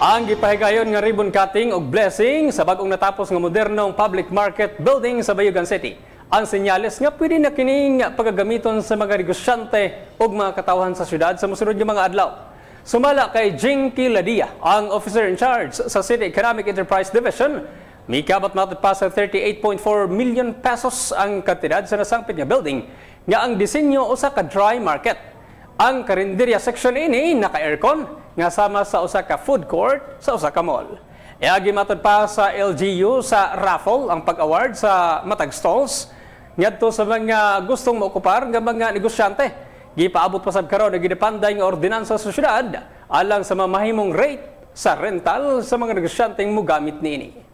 Ang gipahigayon nga ribbon cutting og blessing sa bag-ong natapos nga modernong public market building sa Bayugan City. Ang senyales nga pwede na kining pagagamiton sa mga negosyante ug mga katawhan sa syudad sa mosunod nga mga adlaw. Sumala kay Jinky Ladia, ang officer in charge sa City Economic Enterprise Division. Mikabot matod pa sa 38.4 million pesos ang kantidad sa nasangpit nga building nga ang disenyo usa ka dry market. Ang karinderya section ini naka-aircon nga sama sa usa ka food court sa usa ka mall. Iagi matod pa sa LGU sa raffle ang pag-award sa matag stalls ngadto sa mga gustong maokupar nga mga negosyante. Gipaabot pa sab karon nga gidepanday nga ordinansa sa syudad alang sa mamahimong rate sa rental sa mga negosyanteng mogamit niini.